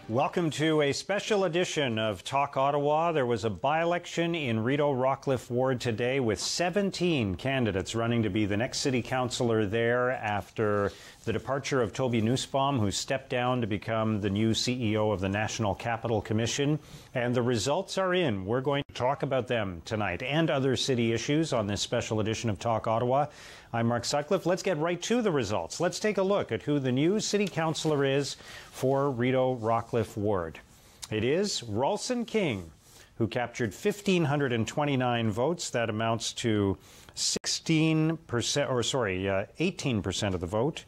Welcome to a special edition of Talk Ottawa. There was a by-election in Rideau-Rockcliffe ward today with 17 candidates running to be the next city councillor there after the departure of Toby Nussbaum, who stepped down to become the new CEO of the National Capital Commission. And the results are in. We're going to talk about them tonight and other city issues on this special edition of Talk Ottawa. I'm Mark Sutcliffe. Let's get right to the results. Let's take a look at who the new city councillor is for Rideau-Rockcliffe ward. It is Ralston King, who captured 1,529 votes. That amounts to 18% of the vote.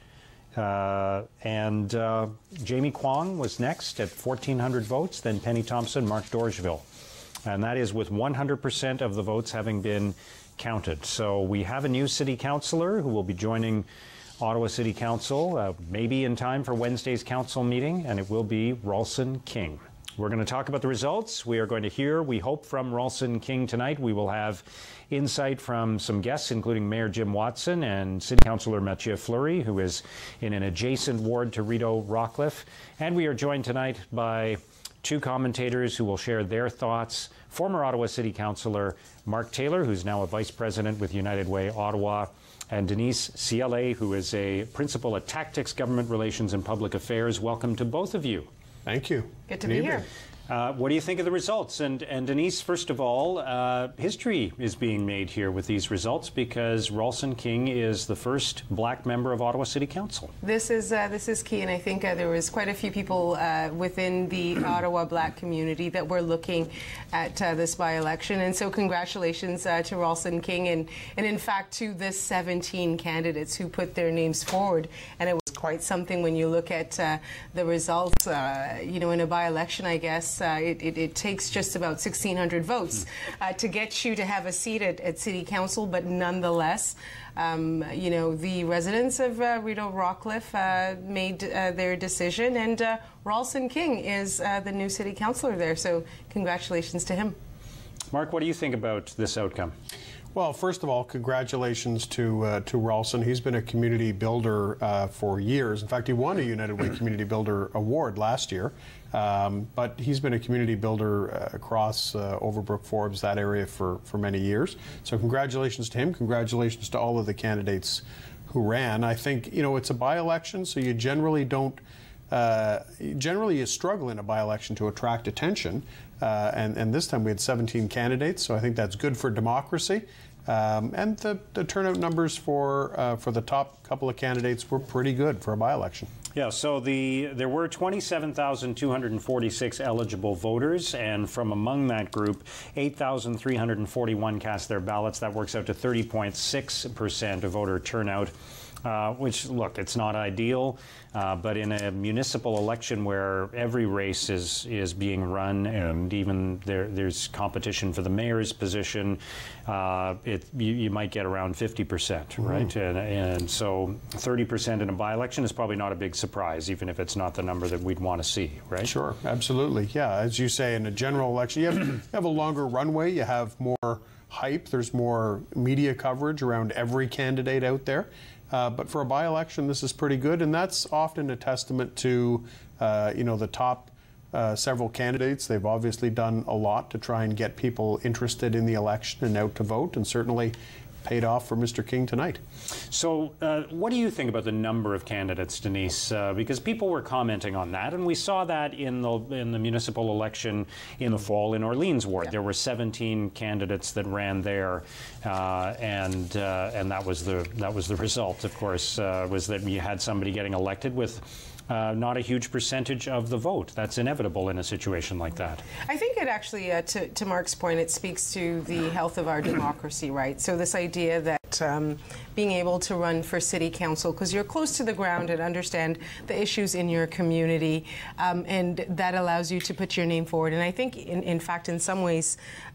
Jamie Kwong was next at 1,400 votes, then Penny Thompson, Mark Dorgeville. And that is with 100% of the votes having been counted. So we have a new city councillor who will be joining Ottawa City Council, maybe in time for Wednesday's council meeting, and it will be Ralston King. We're going to talk about the results. We are going to hear, we hope, from Ralston King tonight. We will have insight from some guests, including Mayor Jim Watson and City Councillor Mathieu Fleury, who is in an adjacent ward to Rideau-Rockcliffe. And we are joined tonight by two commentators who will share their thoughts. Former Ottawa City Councillor Mark Taylor, who's now a Vice President with United Way Ottawa, and Denise CLA, who is a Principal at Tactics, Government Relations and Public Affairs. Welcome to both of you. Thank you. Good to be here. What do you think of the results? And Denise, first of all, history is being made here with these results because Ralston King is the first black member of Ottawa City Council. This is key, and I think there was quite a few people within the Ottawa black community that were looking at this by-election, and so congratulations to Ralston King and in fact to the 17 candidates who put their names forward. And it was quite something when you look at the results. You know, in a by-election, I guess it takes just about 1,600 votes to get you to have a seat at City Council, but nonetheless, you know, the residents of Rideau-Rockcliffe made their decision, and Ralston King is the new city councillor there, so congratulations to him. Mark, what do you think about this outcome? Well, first of all, congratulations to Ralston. He's been a community builder for years. In fact, he won a United Way Community Builder Award last year. But he's been a community builder across Overbrook, Forbes, that area for many years. So congratulations to him. Congratulations to all of the candidates who ran. I think, you know, it's a by-election, so you generally don't generally you struggle in a by-election to attract attention, and this time we had 17 candidates, so I think that's good for democracy. And the turnout numbers for the top couple of candidates were pretty good for a by-election. Yeah, so there were 27,246 eligible voters, and from among that group, 8,341 cast their ballots. That works out to 30.6% of voter turnout. Which, look, it's not ideal, but in a municipal election where every race is being run and even there's competition for the mayor's position, you might get around 50%, right? And so 30% in a by-election is probably not a big surprise, even if it's not the number that we'd want to see, right? Sure, absolutely. Yeah, as you say, in a general election, you have a longer runway, you have more hype, there's more media coverage around every candidate out there. But for a by-election, this is pretty good, and that's often a testament to, you know, the top several candidates. They've obviously done a lot to try and get people interested in the election and out to vote, and certainly paid off for Mr. King tonight. So what do you think about the number of candidates, Denise? Because people were commenting on that, and we saw that in the municipal election in the fall in Orleans ward. Yeah. There were 17 candidates that ran there, and that was the result, of course, was that you had somebody getting elected with not a huge percentage of the vote. That's inevitable in a situation like that. I think it actually, to Mark's point, it speaks to the health of our democracy, right? So this idea that being able to run for city council, because you're close to the ground and understand the issues in your community, and that allows you to put your name forward. And I think, in fact, in some ways,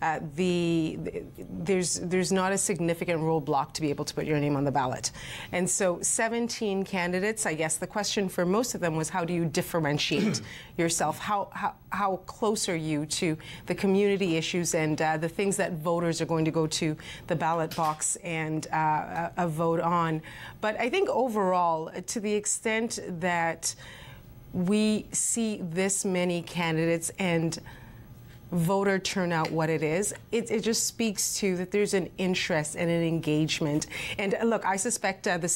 there's not a significant roadblock to be able to put your name on the ballot. And so 17 candidates, I guess the question for most of them was, how do you differentiate yourself? How close are you to the community issues and the things that voters are going to go to the ballot box and a vote on? But I think overall, to the extent that we see this many candidates and voter turnout what it is, it just speaks to that there's an interest and an engagement. And look, I suspect the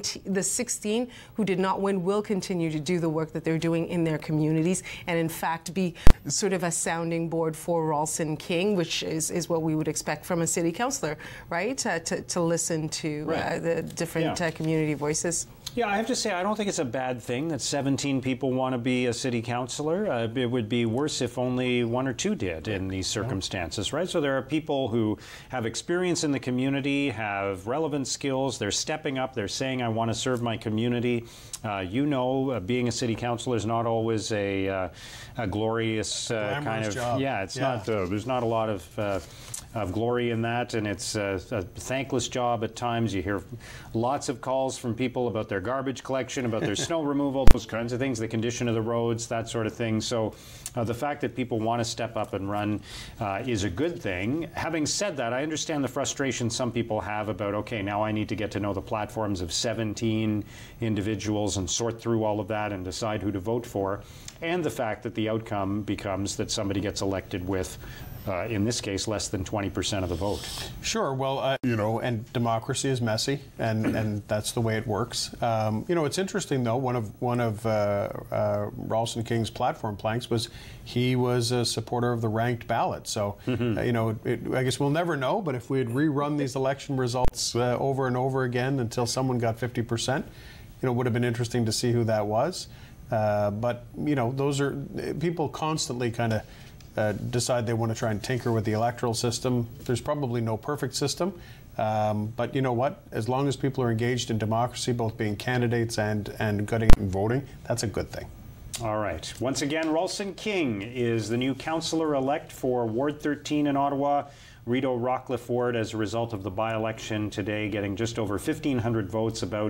16 who did not win will continue to do the work that they're doing in their communities, and in fact be sort of a sounding board for Ralston King, which is what we would expect from a city councillor, right? To listen to the different community voices. Yeah, I have to say, I don't think it's a bad thing that 17 people want to be a city councillor. It would be worse if only 1 or 2 did in these circumstances, right? So there are people who have experience in the community, have relevant skills, they're stepping up, they're saying, I want to serve my community. Being a city councillor is not always a glorious kind of job. Yeah, it's not. There's not a lot of glory in that, and it's a thankless job at times. You hear lots of calls from people about their garbage collection, about their snow removal, those kinds of things, the condition of the roads, that sort of thing. So the fact that people want to step up and run is a good thing. Having said that, I understand the frustration some people have about, okay, now I need to get to know the platforms of 17 individuals and sort through all of that and decide who to vote for, and the fact that the outcome becomes that somebody gets elected with in this case, less than 20% of the vote. Sure. Well, and democracy is messy, and that's the way it works. It's interesting though. One of Ralston King's platform planks was he was a supporter of the ranked ballot. So, I guess we'll never know. But if we had rerun these election results over and over again until someone got 50%, it would have been interesting to see who that was. But those are people constantly kind of. Decide they want to try and tinker with the electoral system. There's probably no perfect system, but you know what? As long as people are engaged in democracy, both being candidates and getting and voting, that's a good thing. All right. Once again, Ralston King is the new councillor-elect for Ward 13 in Ottawa, Rideau-Rockcliffe Ward, as a result of the by-election today, getting just over 1,500 votes, about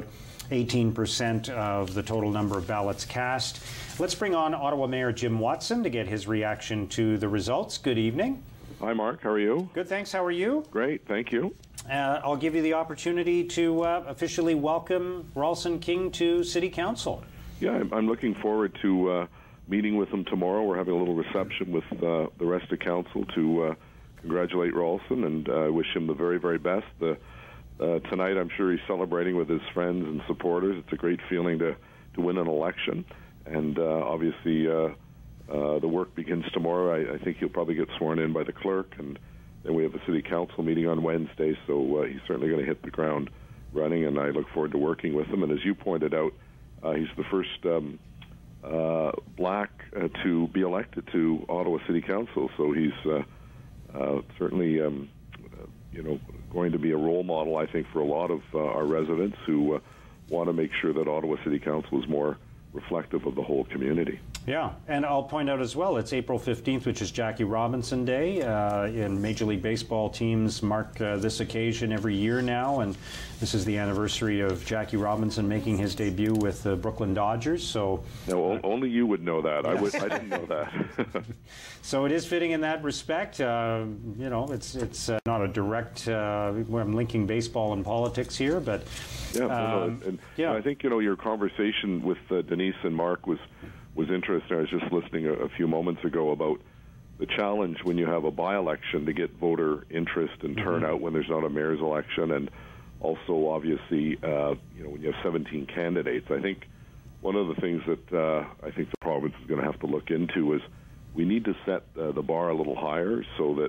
18% of the total number of ballots cast. Let's bring on Ottawa Mayor Jim Watson to get his reaction to the results. Good evening. Hi, Mark. How are you? Good, thanks. How are you? Great, thank you. I'll give you the opportunity to officially welcome Ralston King to City Council. Yeah, I'm looking forward to meeting with him tomorrow. We're having a little reception with the rest of Council to congratulate Ralston, and I wish him the very, very best. Tonight, I'm sure he's celebrating with his friends and supporters. It's a great feeling to win an election, and obviously the work begins tomorrow. I think he'll probably get sworn in by the clerk, and then we have a city council meeting on Wednesday, so he's certainly going to hit the ground running, and I look forward to working with him. And as you pointed out, he's the first black to be elected to Ottawa City Council, so he's certainly going to be a role model, I think, for a lot of our residents who want to make sure that Ottawa City Council is more reflective of the whole community. Yeah, and I'll point out as well, it's April 15th, which is Jackie Robinson Day. In Major League Baseball, teams mark this occasion every year now, and this is the anniversary of Jackie Robinson making his debut with the Brooklyn Dodgers. So no, only you would know that. Yes. I didn't know that. So it is fitting in that respect. It's not a direct. I'm linking baseball and politics here, but I think your conversation with Denise and Mark was interesting. I was just listening a few moments ago about the challenge when you have a by-election to get voter interest and turnout when there's not a mayor's election, and also obviously when you have 17 candidates. I think one of the things that I think the province is going to have to look into is we need to set the bar a little higher so that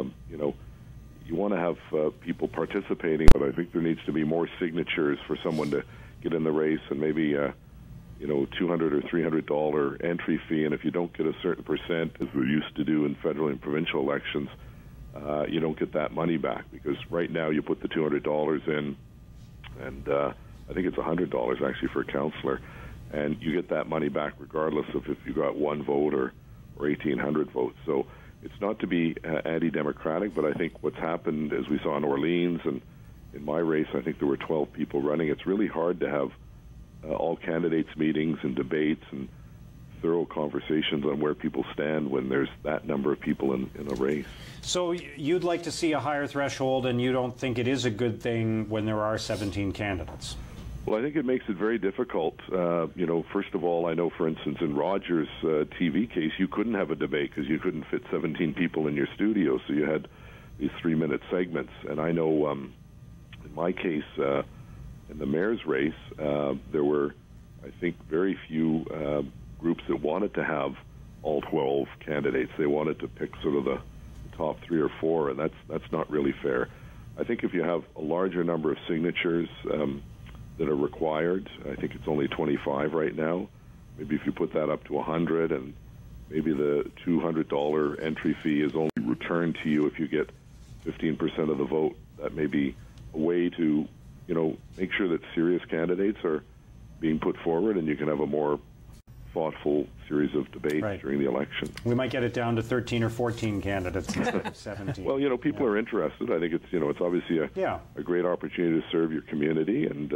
you want to have people participating, but I think there needs to be more signatures for someone to get in the race, and maybe $200 or $300 entry fee, and if you don't get a certain percent, as we used to do in federal and provincial elections, you don't get that money back, because right now you put the $200 in, and I think it's $100 actually for a councillor, and you get that money back regardless of if you got one vote or 1,800 votes. So it's not to be anti-democratic, but I think what's happened, as we saw in Orleans, and in my race, I think there were 12 people running. It's really hard to have all candidates meetings and debates and thorough conversations on where people stand when there's that number of people in a race. So you'd like to see a higher threshold, and you don't think it is a good thing when there are 17 candidates? Well, I think it makes it very difficult. First of all, I know, for instance, in Rogers' TV case, you couldn't have a debate because you couldn't fit 17 people in your studio, so you had these 3-minute segments. And I know, in my case, in the mayor's race, there were, I think, very few groups that wanted to have all 12 candidates. They wanted to pick sort of the top 3 or 4, and that's not really fair. I think if you have a larger number of signatures that are required, I think it's only 25 right now. Maybe if you put that up to 100, and maybe the $200 entry fee is only returned to you if you get 15% of the vote. That may be a way to, make sure that serious candidates are being put forward, and you can have a more thoughtful series of debates during the election. We might get it down to 13 or 14 candidates instead of 17. Well, people are interested. I think it's obviously a great opportunity to serve your community, and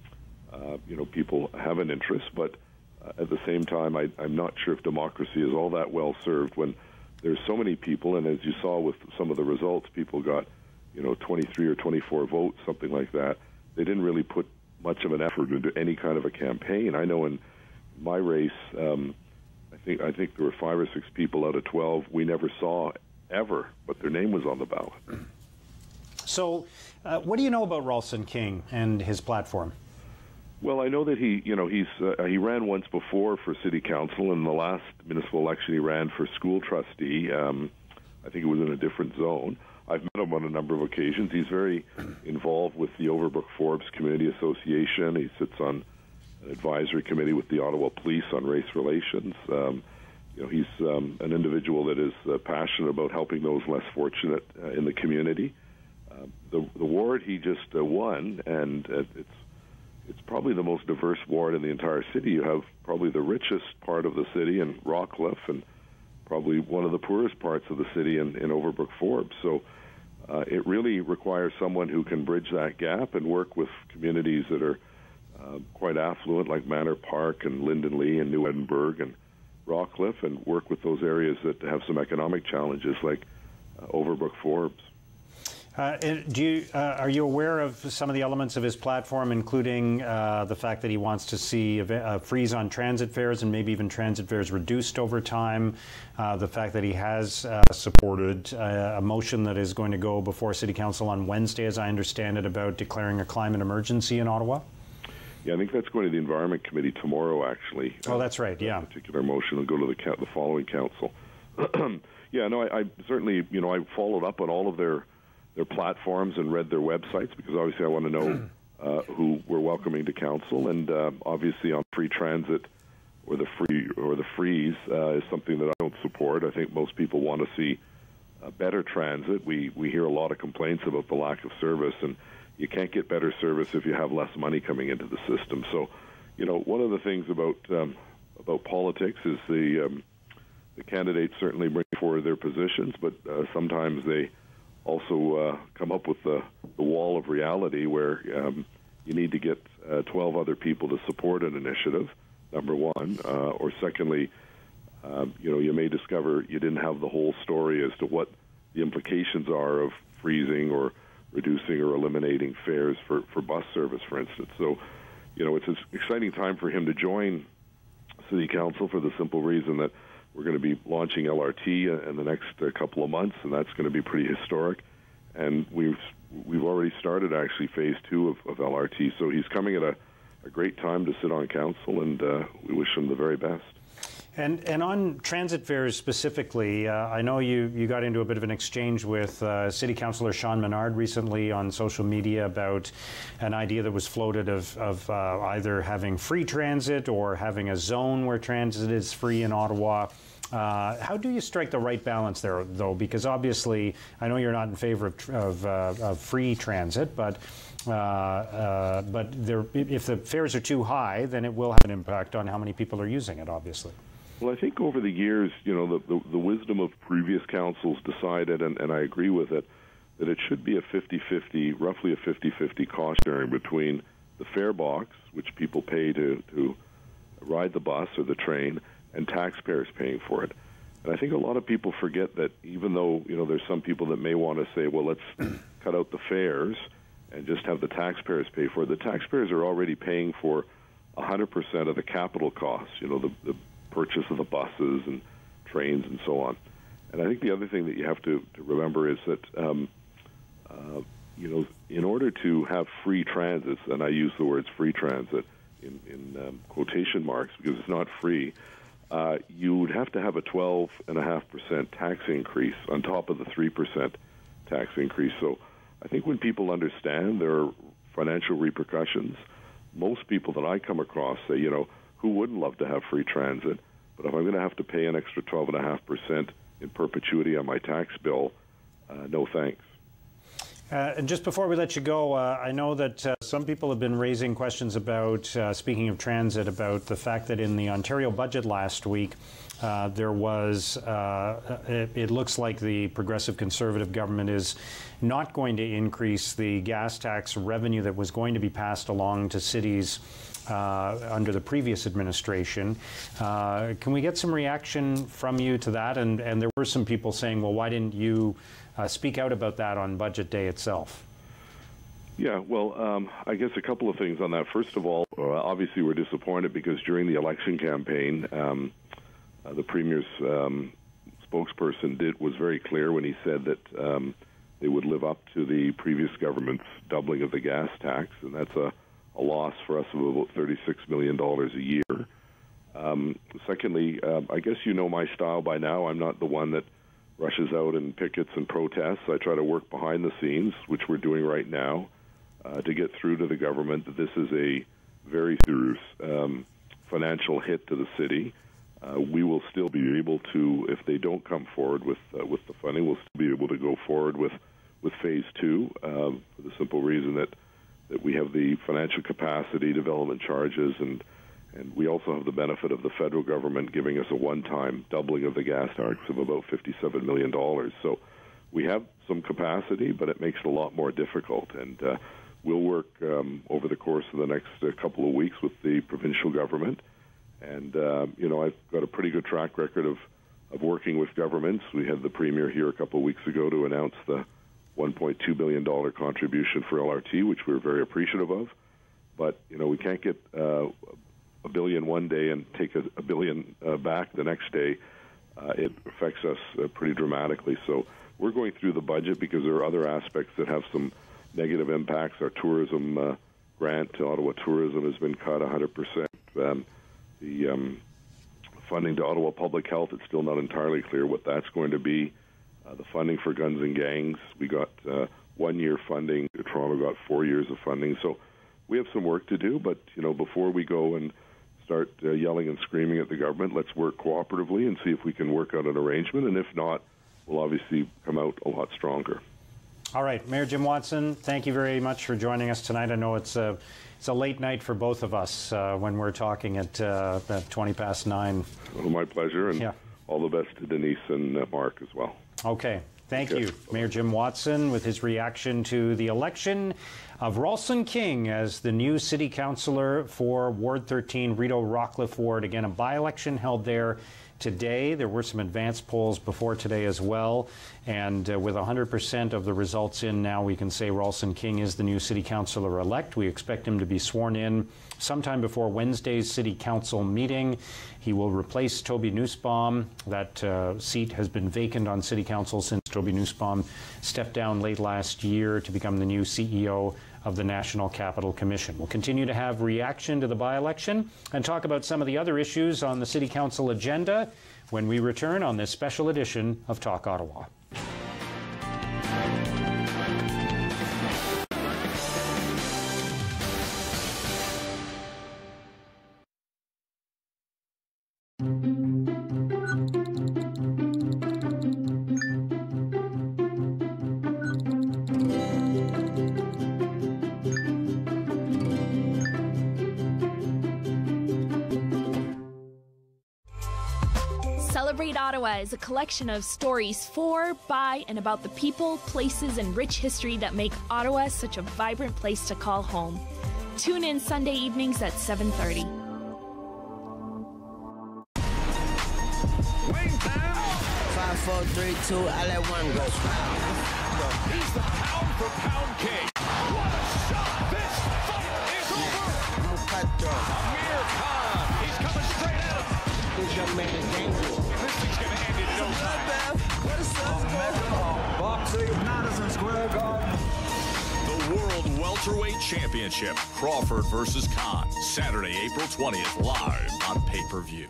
people have an interest. But at the same time, I'm not sure if democracy is all that well served when there's so many people. And as you saw with some of the results, people got 23 or 24 votes, something like that. They didn't really put much of an effort into any kind of a campaign. I know in my race, I think there were 5 or 6 people out of 12 we never saw ever, but their name was on the ballot. So, what do you know about Ralston King and his platform? Well, I know that he ran once before for city council. In the last municipal election, he ran for school trustee. I think it was in a different zone. I've met him on a number of occasions. He's very involved with the Overbrook Forbes Community Association. He sits on an advisory committee with the Ottawa Police on race relations. He's an individual that is passionate about helping those less fortunate in the community. The ward he just won, and it's probably the most diverse ward in the entire city. You have probably the richest part of the city in Rockcliffe, and probably one of the poorest parts of the city in Overbrook Forbes. So it really requires someone who can bridge that gap and work with communities that are quite affluent, like Manor Park and Linden Lee and New Edinburgh and Rockcliffe, and work with those areas that have some economic challenges, like Overbrook Forbes. Are you aware of some of the elements of his platform, including the fact that he wants to see a freeze on transit fares and maybe even transit fares reduced over time, the fact that he has supported a motion that is going to go before City Council on Wednesday, as I understand it, about declaring a climate emergency in Ottawa? Yeah, I think that's going to the Environment Committee tomorrow, actually. Oh, that's right, yeah. That particular motion will go to the following council. I certainly, I followed up on all of their platforms and read their websites, because obviously I want to know who we're welcoming to council, and obviously on free transit or the freeze is something that I don't support. I think most people want to see better transit. We hear a lot of complaints about the lack of service, and you can't get better service if you have less money coming into the system. So, one of the things about politics is the candidates certainly bring forward their positions, but sometimes they also come up with the wall of reality where you need to get 12 other people to support an initiative, number one. Or secondly, you may discover you didn't have the whole story as to what the implications are of freezing or reducing or eliminating fares for bus service, for instance. So, it's an exciting time for him to join City Council for the simple reason that we're going to be launching LRT in the next couple of months, and that's going to be pretty historic. And we've already started, actually, Phase 2 of LRT. So he's coming at a great time to sit on council, and we wish him the very best. And on transit fares specifically, I know you got into a bit of an exchange with City Councillor Sean Menard recently on social media about an idea that was floated of either having free transit or having a zone where transit is free in Ottawa. How do you strike the right balance there, though? Because obviously, I know you're not in favor of free transit, but if the fares are too high, then it will have an impact on how many people are using it, obviously. Well, I think over the years, the wisdom of previous councils decided, and I agree with it, that it should be a 50-50, roughly a 50-50 cost sharing between the fare box, which people pay to ride the bus or the train, and taxpayers paying for it. And I think a lot of people forget that even though, there's some people that may want to say, well, let's cut out the fares and just have the taxpayers pay for it. The taxpayers are already paying for 100% of the capital costs, the purchase of the buses and trains and so on. And I think the other thing that you have to remember is that, in order to have free transit, and I use the words free transit in quotation marks because it's not free, you would have to have a 12.5% tax increase on top of the 3% tax increase. So I think when people understand there are financial repercussions, most people that I come across say, who wouldn't love to have free transit? But if I'm going to have to pay an extra 12.5% in perpetuity on my tax bill, no thanks. And just before we let you go, I know that some people have been raising questions about, speaking of transit, about the fact that in the Ontario budget last week, there was, it looks like the Progressive Conservative government is not going to increase the gas tax revenue that was going to be passed along to cities under the previous administration. Can we get some reaction from you to that? And there were some people saying, well, why didn't you speak out about that on budget day itself? Yeah, well, I guess a couple of things on that. First of all, obviously we're disappointed because during the election campaign, the Premier's spokesperson was very clear when he said that they would live up to the previous government's doubling of the gas tax, and that's a loss for us of about $36 million a year. Secondly, I guess you know my style by now. I'm not the one that rushes out and pickets and protests. I try to work behind the scenes, which we're doing right now, to get through to the government that this is a very serious financial hit to the city. We will still be able to, if they don't come forward with the funding, we'll still be able to go forward with phase two for the simple reason that we have the financial capacity, development charges, and we also have the benefit of the federal government giving us a one-time doubling of the gas tax of about $57 million. So we have some capacity, but it makes it a lot more difficult. And we'll work over the course of the next couple of weeks with the provincial government. And, I've got a pretty good track record of working with governments. We had the Premier here a couple of weeks ago to announce the $1.2 billion contribution for LRT, which we're very appreciative of. But, we can't get $1 billion one day and take $1 billion back the next day. It affects us pretty dramatically. So we're going through the budget because there are other aspects that have some negative impacts. Our tourism grant to Ottawa Tourism has been cut 100%. The funding to Ottawa Public Health, it's still not entirely clear what that's going to be. The funding for guns and gangs, we got 1 year funding. Toronto got 4 years of funding. So we have some work to do, but, before we go and start yelling and screaming at the government, let's work cooperatively and see if we can work out an arrangement. And if not, we'll obviously come out a lot stronger. All right, Mayor Jim Watson, thank you very much for joining us tonight. I know it's a late night for both of us when we're talking at 9:20. Well, my pleasure, and all the best to Denise and Mark as well. Okay, thank you. Mayor Jim Watson with his reaction to the election of Ralston King as the new city councillor for Ward 13, Rideau-Rockcliffe Ward. Again, a by-election held there today. There were some advanced polls before today as well, and with 100% of the results in now, we can say Ralston King is the new city councillor-elect. We expect him to be sworn in sometime before Wednesday's city council meeting. He will replace Toby Nussbaum. That seat has been vacant on city council since Toby Nussbaum stepped down late last year to become the new CEO of the National Capital Commission. We'll continue to have reaction to the by-election and talk about some of the other issues on the City Council agenda when we return on this special edition of Talk Ottawa. Celebrate Ottawa is a collection of stories for, by, and about the people, places, and rich history that make Ottawa such a vibrant place to call home. Tune in Sunday evenings at 7:30. Wing down! 5, 4, 3, 2, I let one go. He's the pound for pound king. What a Square Garden. The World Welterweight Championship, Crawford versus Khan, Saturday, April 20th, live on pay-per-view.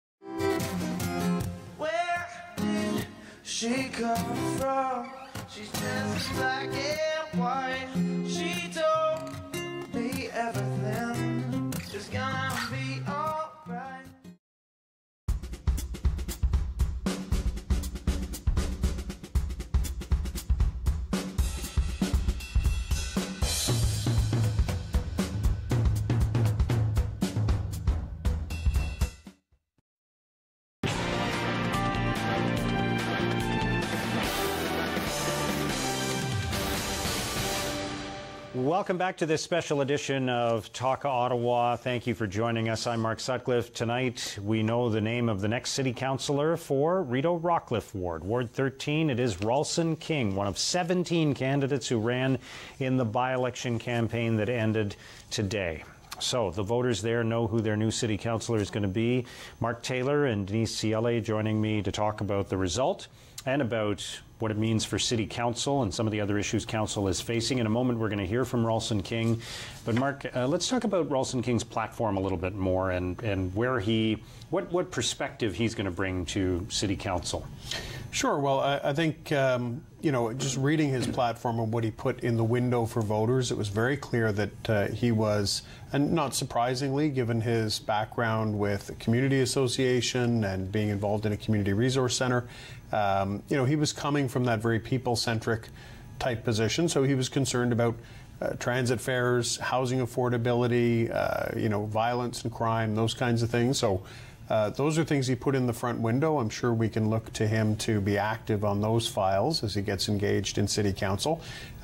Where did she come from? She's just black and white. She told me everything is gonna be alright. Welcome back to this special edition of Talk Ottawa. Thank you for joining us. I'm Mark Sutcliffe. Tonight, we know the name of the next city councillor for Rideau-Rockcliffe Ward, Ward 13. It is Ralston King, one of 17 candidates who ran in the by-election campaign that ended today. So the voters there know who their new city councillor is going to be. Mark Taylor and Denise Ciele joining me to talk about the result and about what it means for City Council and some of the other issues Council is facing. In a moment, we're going to hear from Ralston King. But Mark, let's talk about Ralston King's platform a little bit more and where what perspective he's going to bring to City Council. Sure. Well, I think, just reading his platform and what he put in the window for voters, it was very clear that he was, and not surprisingly, given his background with a community association and being involved in a community resource center, he was coming from that very people-centric type position. So he was concerned about transit fares, housing affordability, violence and crime, those kinds of things. So those are things he put in the front window. I'm sure we can look to him to be active on those files as he gets engaged in City Council.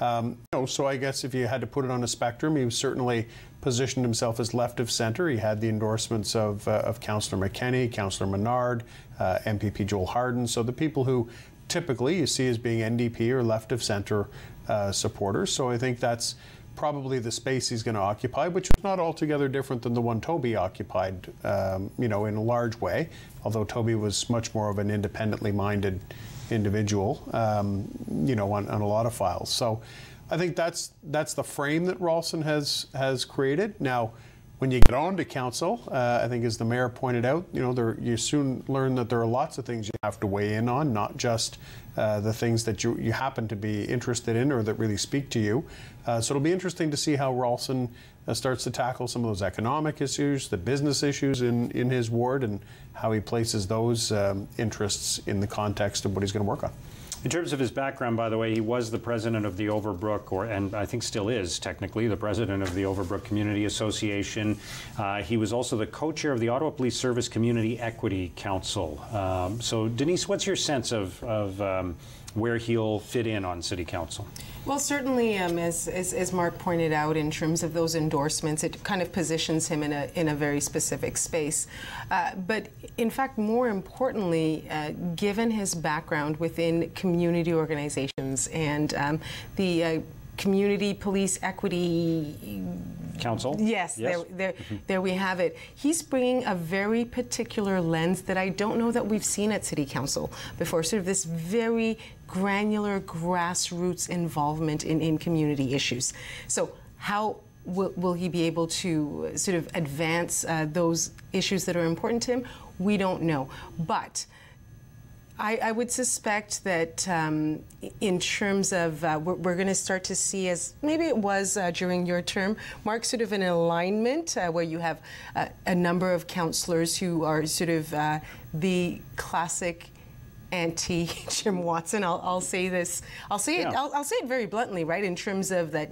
So I guess if you had to put it on a spectrum, he certainly positioned himself as left of centre. He had the endorsements of Councillor McKenney, Councillor Menard, MPP Joel Harden. So the people who typically you see as being NDP or left of centre supporters. So I think that's probably the space he's going to occupy, which is not altogether different than the one Toby occupied, in a large way, although Toby was much more of an independently minded individual, on a lot of files. So I think that's the frame that Ralston has created. Now, when you get on to council, I think as the mayor pointed out, you soon learn that there are lots of things you have to weigh in on, not just the things that you happen to be interested in or that really speak to you. So it'll be interesting to see how Ralston starts to tackle some of those economic issues, the business issues in his ward, and how he places those interests in the context of what he's going to work on. In terms of his background, by the way, he was the president of the Overbrook, and I think still is technically the president of the Overbrook Community Association. He was also the co-chair of the Ottawa Police Service Community Equity Council. So, Denise, what's your sense of where he'll fit in on City Council? Well, certainly, as Mark pointed out, in terms of those endorsements, it kind of positions him in a very specific space. But in fact, more importantly, given his background within community organizations and the Community Police Equity Council? Yes. There we have it. He's bringing a very particular lens that I don't know that we've seen at City Council before, sort of this very granular grassroots involvement in community issues. So how will he be able to sort of advance those issues that are important to him? We don't know. But I would suspect that in terms of we're going to start to see, as maybe it was during your term, Mark, sort of an alignment where you have a number of councillors who are sort of the classic anti-Jim Watson. I'll say this. I'll say it very bluntly, right? In terms of that,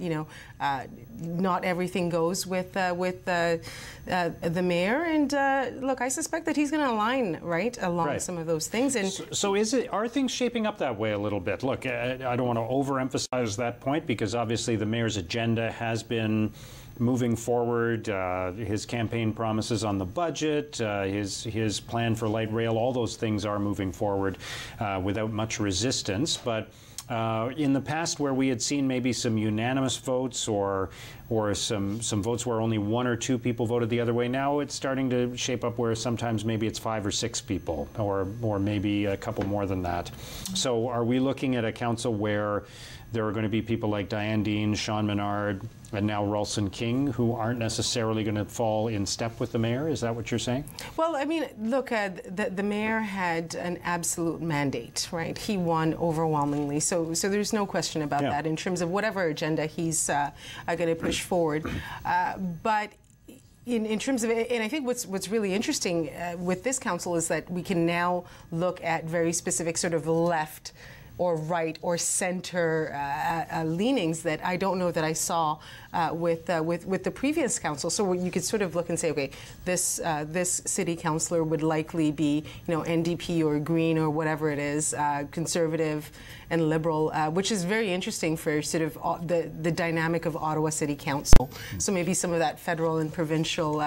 not everything goes with the mayor. And look, I suspect that he's going to align along some of those things. And so are things shaping up that way a little bit? Look, I don't want to overemphasize that point because obviously the mayor's agenda has been moving forward, his campaign promises on the budget, his plan for light rail, all those things are moving forward without much resistance. But in the past, where we had seen maybe some unanimous votes or some votes where only one or two people voted the other way, now it's starting to shape up where sometimes maybe it's 5 or 6 people or maybe a couple more than that. So are we looking at a council where there are going to be people like Diane Dean, Sean Menard, and now Ralston King, who aren't necessarily going to fall in step with the mayor? Is that what you're saying? Well, I mean, look, the mayor had an absolute mandate, right? He won overwhelmingly, so there's no question about that in terms of whatever agenda he's going to push forward. But in terms of, and I think what's really interesting with this council is that we can now look at very specific sort of left or right or center leanings that I don't know that I saw with the previous council. So you could sort of look and say, okay, this city councillor would likely be, NDP or Green or whatever it is, conservative and liberal, which is very interesting for sort of the dynamic of Ottawa City Council. So maybe some of that federal and provincial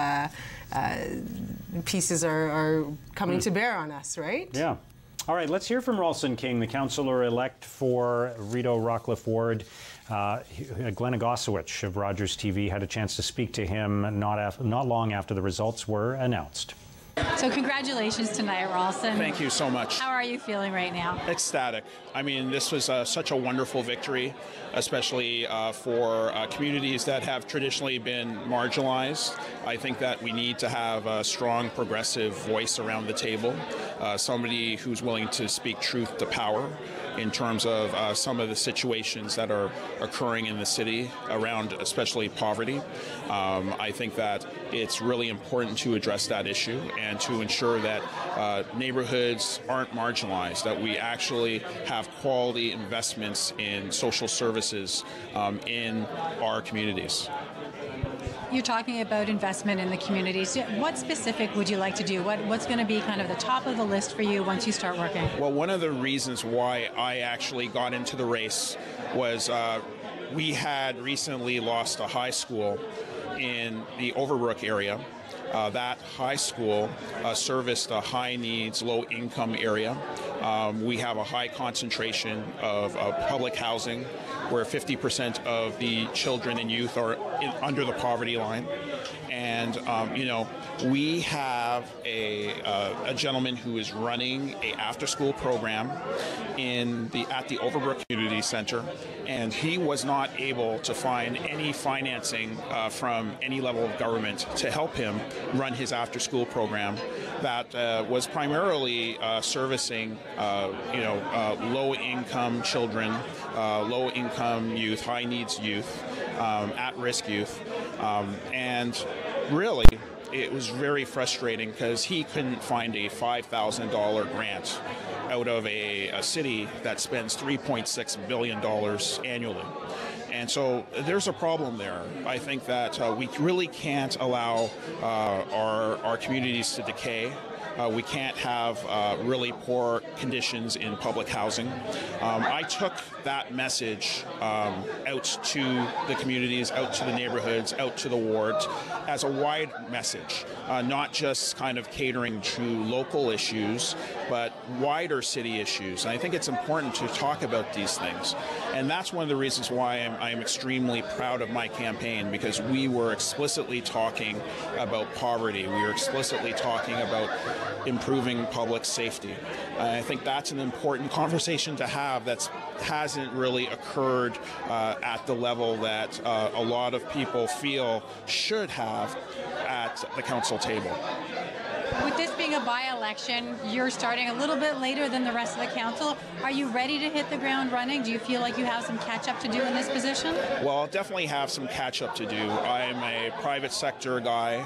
pieces are coming to bear on us, right? Yeah. All right, let's hear from Ralston King, the councillor-elect for Rideau-Rockcliffe Ward. Glenna Gosowich of Rogers TV had a chance to speak to him not long after the results were announced. So congratulations tonight, Ralston. Thank you so much. How are you feeling right now? Ecstatic. I mean, this was such a wonderful victory, especially for communities that have traditionally been marginalized. I think that we need to have a strong progressive voice around the table, somebody who's willing to speak truth to power in terms of some of the situations that are occurring in the city around especially poverty. I think that it's really important to address that issue and to ensure that neighborhoods aren't marginalized, that we actually have quality investments in social services in our communities. You're talking about investment in the communities. What specific would you like to do? What's going to be kind of the top of the list for you once you start working? Well, one of the reasons why I actually got into the race was we had recently lost a high school in the Overbrook area. That high school serviced a high-needs, low-income area. We have a high concentration of public housing where 50% of the children and youth are under the poverty line. And, we have a gentleman who is running a after-school program at the Overbrook Community Center, and he was not able to find any financing from any level of government to help him run his after-school program that was primarily servicing, low-income children, low-income youth, high-needs youth, at-risk youth, and really, it was very frustrating because he couldn't find a $5,000 grant out of a city that spends $3.6 billion annually. And so there's a problem there. I think that we really can't allow our communities to decay. We can't have really poor conditions in public housing. I took that message out to the communities, out to the neighborhoods, out to the wards as a wide message, not just kind of catering to local issues, but wider city issues. And I think it's important to talk about these things. And that's one of the reasons why I'm extremely proud of my campaign, because we were explicitly talking about poverty. We were explicitly talking about improving public safety. I think that's an important conversation to have that hasn't really occurred at the level that a lot of people feel should have at the council table. With this being a by-election, you're starting a little bit later than the rest of the council. Are you ready to hit the ground running? Do you feel like you have some catch-up to do in this position? Well, I'll definitely have some catch-up to do. I'm a private sector guy.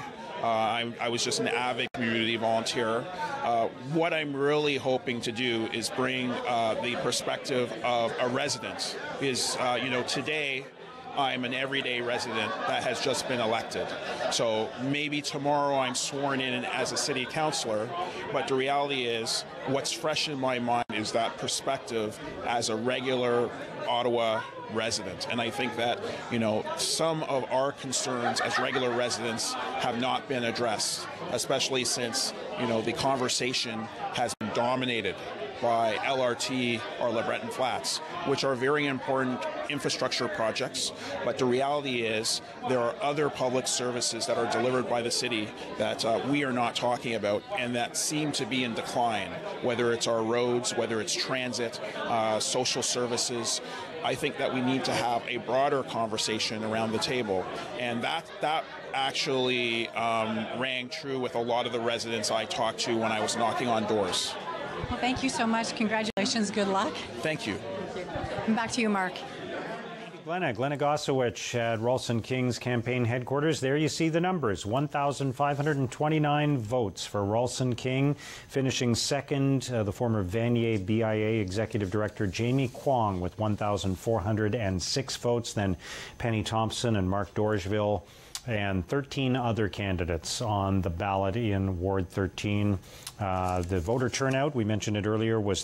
I was just an avid community volunteer. What I'm really hoping to do is bring the perspective of a resident. Because, today I'm an everyday resident that has just been elected. So maybe tomorrow I'm sworn in as a city councillor, but the reality is what's fresh in my mind is that perspective as a regular Ottawa resident. And I think that, some of our concerns as regular residents have not been addressed, especially since, the conversation has been dominated by LRT or LeBreton Flats, which are very important infrastructure projects. But the reality is there are other public services that are delivered by the city that we are not talking about and that seem to be in decline, whether it's our roads, whether it's transit, social services. I think that we need to have a broader conversation around the table. And that actually rang true with a lot of the residents I talked to when I was knocking on doors. Well, thank you so much. Congratulations. Good luck. Thank you. And back to you, Mark. Glenna Gosowicz at Ralston King's campaign headquarters. There you see the numbers. 1,529 votes for Ralston King. Finishing second, the former Vanier BIA Executive Director Jamie Kwong with 1,406 votes. Then Penny Thompson and Mark Dorgeville and 13 other candidates on the ballot in Ward 13. The voter turnout, we mentioned it earlier, was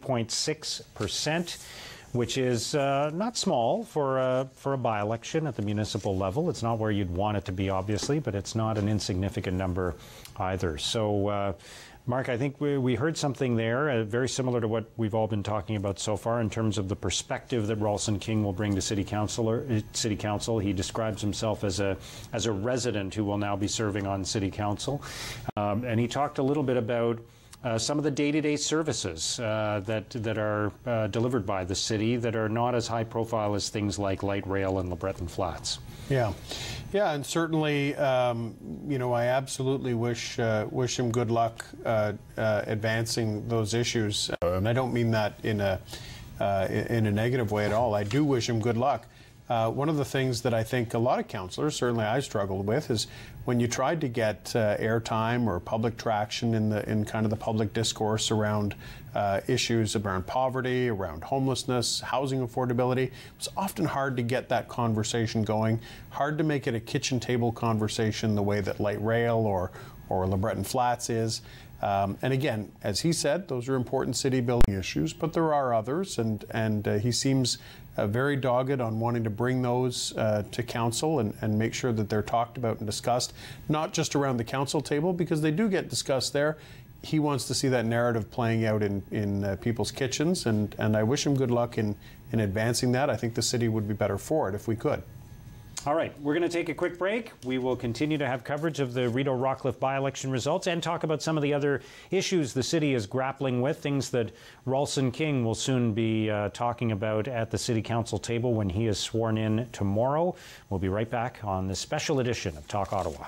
30.6%. Which is not small for a by-election at the municipal level. It's not where you'd want it to be, obviously, but it's not an insignificant number either. So, Mark, I think we heard something there very similar to what we've all been talking about so far in terms of the perspective that Ralston King will bring to City Council. He describes himself as a resident who will now be serving on City Council, and he talked a little bit about some of the day-to-day services that are delivered by the city that are not as high profile as things like light rail and LeBreton Flats. Yeah, and certainly, you know, I absolutely wish him good luck advancing those issues, and I don't mean that in a negative way at all. I do wish him good luck. One of the things that I think a lot of councillors, certainly I struggled with, is when you tried to get airtime or public traction in kind of the public discourse around issues around poverty, around homelessness, housing affordability, it was often hard to get that conversation going, hard to make it a kitchen table conversation the way that light rail or LeBreton Flats is. And again, as he said, those are important city building issues, but there are others, and he seems very dogged on wanting to bring those to council and make sure that they're talked about and discussed, not just around the council table, because they do get discussed there. He wants to see that narrative playing out in people's kitchens, and I wish him good luck in advancing that. I think the city would be better for it if we could. All right, we're going to take a quick break. We will continue to have coverage of the Rideau-Rockcliffe by-election results and talk about some of the other issues the city is grappling with, things that Ralston King will soon be talking about at the City Council table when he is sworn in tomorrow. We'll be right back on this special edition of Talk Ottawa.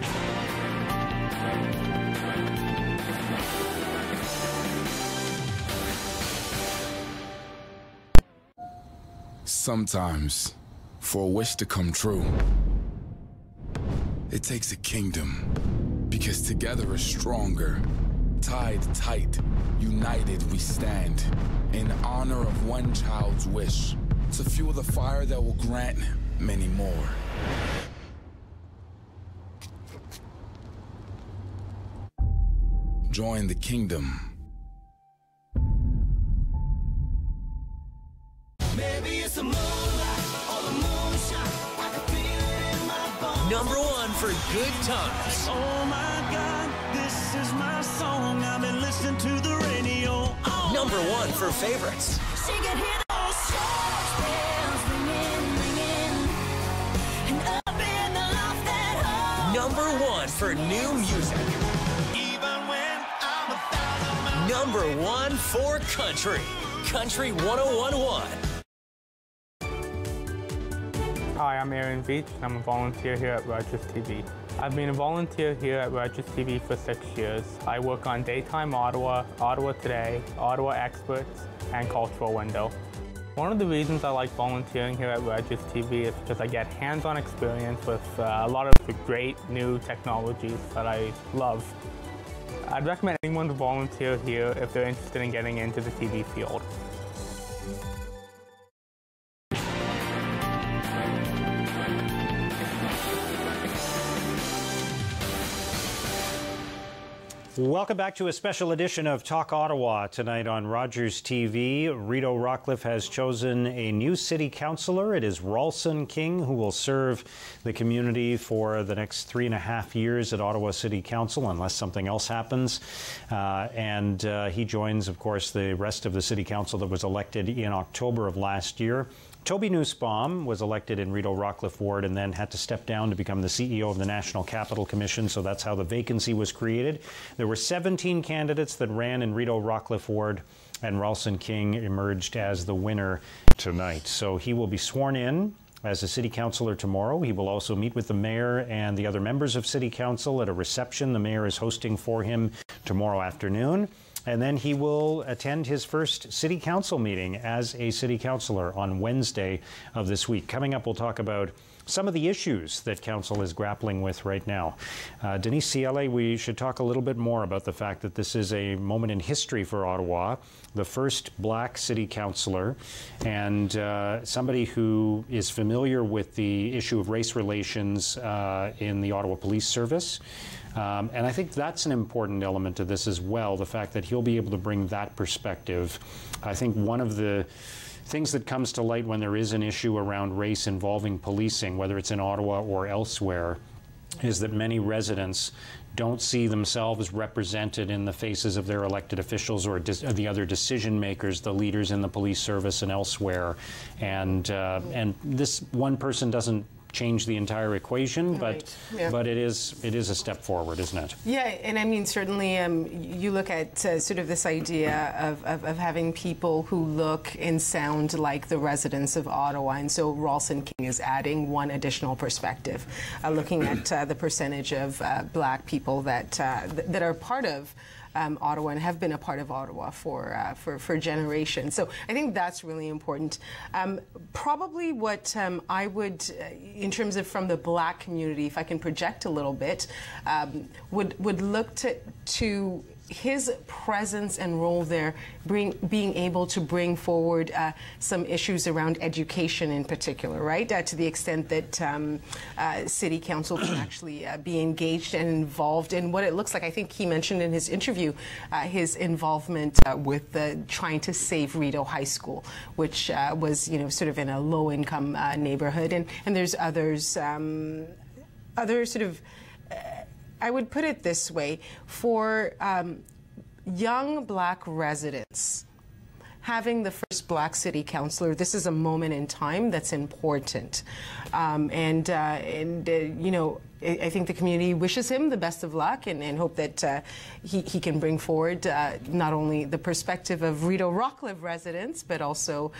Sometimes, for a wish to come true, it takes a kingdom, because together is stronger. Tied tight, united we stand, in honor of one child's wish, to fuel the fire that will grant many more. Join the kingdom. Maybe it's the moonlight or the moonshine. I can feel it in my bones. #1 for good times. Oh my God, this is my song. I've been listening to the radio. Oh, #1 for favorites. she can hear those church bells ringing, and up in the loft at home. #1 for new music. Even when I'm 1,000 miles. #1 for country. Country 101.1. Hi, I'm Aaron Beach, and I'm a volunteer here at Rogers TV. I've been a volunteer here at Rogers TV for 6 years. I work on Daytime Ottawa, Ottawa Today, Ottawa Experts, and Cultural Window. One of the reasons I like volunteering here at Rogers TV is because I get hands-on experience with a lot of the great new technologies that I love. I'd recommend anyone to volunteer here if they're interested in getting into the TV field. Welcome back to a special edition of Talk Ottawa tonight on Rogers TV. Rideau-Rockcliffe has chosen a new city councillor. It is Ralston King, who will serve the community for the next 3.5 years at Ottawa City Council, unless something else happens. He joins, of course, the rest of the city council that was elected in October of last year. Toby Nussbaum was elected in Rideau-Rockcliffe Ward and then had to step down to become the CEO of the National Capital Commission, so that's how the vacancy was created. There were 17 candidates that ran in Rideau-Rockcliffe Ward and Ralston King emerged as the winner tonight. So he will be sworn in as a city councillor tomorrow. He will also meet with the mayor and the other members of city council at a reception the mayor is hosting for him tomorrow afternoon. And then he will attend his first city council meeting as a city councillor on Wednesday of this week. Coming up, we'll talk about some of the issues that council is grappling with right now. Denise Ciele, we should talk a little bit more about the fact that this is a moment in history for Ottawa, the first black city councillor, and somebody who is familiar with the issue of race relations in the Ottawa Police Service. And I think that's an important element to this as well, the fact that he'll be able to bring that perspective. I think one of the things that comes to light when there is an issue around race involving policing, whether it's in Ottawa or elsewhere, is that many residents don't see themselves represented in the faces of their elected officials or the other decision makers, the leaders in the police service and elsewhere. And this one person doesn't change the entire equation, but it is a step forward, isn't it? Yeah, and I mean, certainly you look at sort of this idea of having people who look and sound like the residents of Ottawa, and so Ralston King is adding one additional perspective, looking at the percentage of black people that are part of Ottawa and have been a part of Ottawa for generations. So I think that's really important. Probably what I would, in terms of from the black community, if I can project a little bit, would look to his presence and role there, being able to bring forward some issues around education in particular, right? To the extent that City Council can actually be engaged and involved in what it looks like. I think he mentioned in his interview his involvement with trying to save Rideau High School, which was, sort of in a low-income neighborhood, and there's others, other sort of. I would put it this way, for young black residents, having the first black city councillor, this is a moment in time that's important. I think the community wishes him the best of luck and hope that he can bring forward not only the perspective of Rideau-Rockcliffe residents, but also,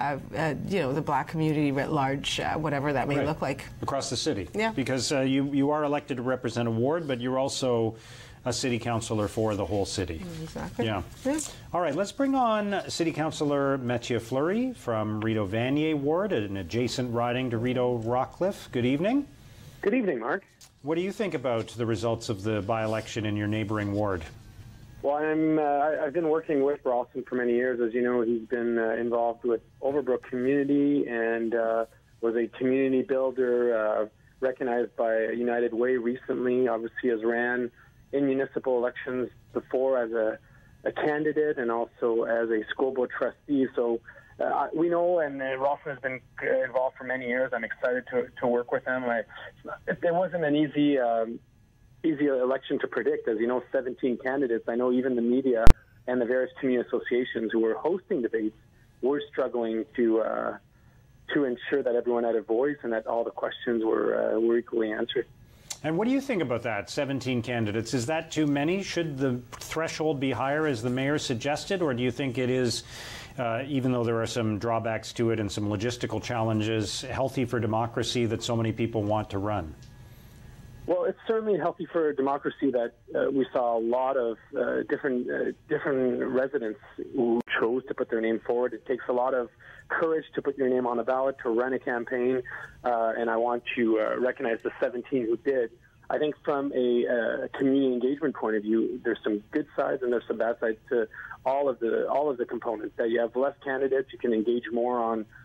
the black community at large, whatever that may look like. Across the city. Yeah. Because you are elected to represent a ward, but you're also a city councillor for the whole city. Exactly. Yeah. All right, let's bring on City Councillor Mathieu Fleury from Rideau-Vanier Ward, an adjacent riding to Rideau-Rockcliffe. Good evening. Good evening, Mark. What do you think about the results of the by-election in your neighbouring ward? Well, I've been working with Ralston for many years. As you know, he's been involved with Overbrook community and was a community builder recognized by United Way recently. Obviously has ran in municipal elections before as a candidate and also as a school board trustee. So we know, and Ralston has been involved for many years. I'm excited to work with him. It wasn't an easy election to predict. As you know, 17 candidates. I know even the media and the various community associations who were hosting debates were struggling to ensure that everyone had a voice and that all the questions were equally answered. And what do you think about that, 17 candidates? Is that too many? Should the threshold be higher, as the mayor suggested, or do you think it is, even though there are some drawbacks to it and some logistical challenges, healthy for democracy that so many people want to run? Well, it's certainly healthy for democracy that we saw a lot of different residents who chose to put their name forward. It takes a lot of courage to put your name on a ballot, to run a campaign, and I want to recognize the 17 who did. I think from a community engagement point of view, there's some good sides and there's some bad sides to all of the components. That you have less candidates, you can engage more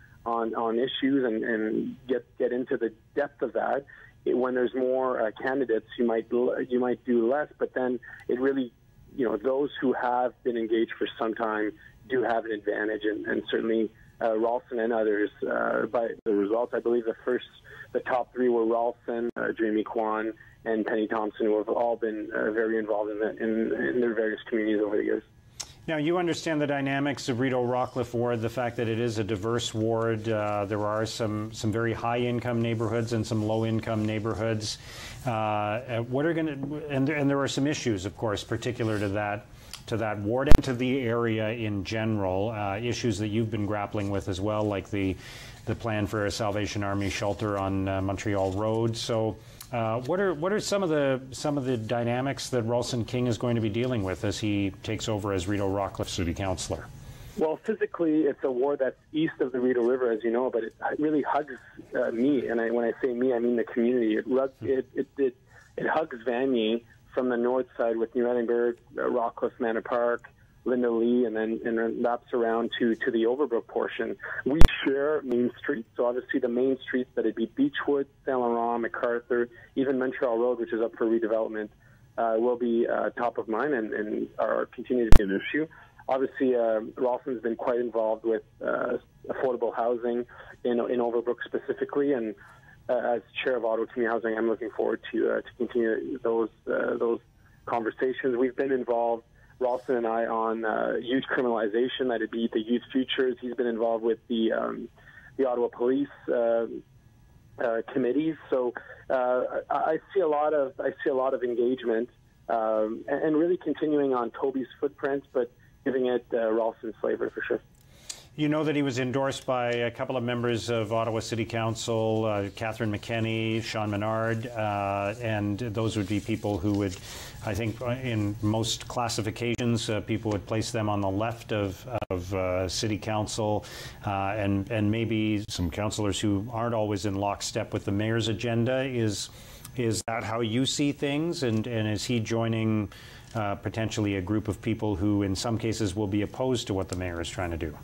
on issues and get into the depth of that. When there's more candidates, you might do less, but then it really, those who have been engaged for some time do have an advantage, and certainly Ralston and others. By the results, I believe the top three were Ralston, Jamie Kwan, and Penny Thompson, who have all been very involved in their various communities over the years. Now, you understand the dynamics of Rideau-Rockcliffe Ward, the fact that it is a diverse ward. There are some very high-income neighborhoods and some low-income neighborhoods. And there are some issues, of course, particular to that. that ward and to the area in general. Issues that you've been grappling with as well, like the plan for a Salvation Army shelter on Montreal Road. So, what are some of the dynamics that Ralston King is going to be dealing with as he takes over as Rideau-Rockcliffe City Councillor? Well, physically, it's a ward that's east of the Rideau River, as you know, but it really hugs me. And when I say me, I mean the community. It hugs Vanier from the north side with New Edinburgh, Rockcliffe, Manor Park, Linda Lee, and then wraps around to the Overbrook portion. We share main streets, so obviously the main streets that it'd be Beechwood, Saint Laurent, MacArthur, even Montreal Road, which is up for redevelopment, will be top of mind and are continue to be an issue. Obviously, Ralston's been quite involved with affordable housing in Overbrook specifically, and as chair of Ottawa Community Housing, I'm looking forward to continue those conversations. We've been involved, Ralston and I, on youth criminalization. That'd be the Youth Futures. He's been involved with the Ottawa Police committees. So I see a lot of engagement and really continuing on Toby's footprint, but giving it Ralston's flavor for sure. You know that he was endorsed by a couple of members of Ottawa City Council, Catherine McKenney, Sean Menard, and those would be people who would, I think, in most classifications, people would place them on the left of City Council, and maybe some councillors who aren't always in lockstep with the mayor's agenda. Is that how you see things, and is he joining potentially a group of people who in some cases will be opposed to what the mayor is trying to do?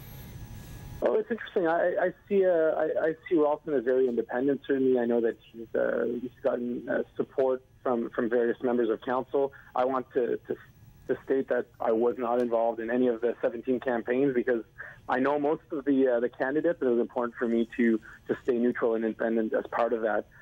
Oh, it's interesting. I see Ralston as very independent. Certainly, I know that he's gotten support from various members of council. I want to state that I was not involved in any of the 17 campaigns because I know most of the candidates, and it was important for me to stay neutral and independent as part of that.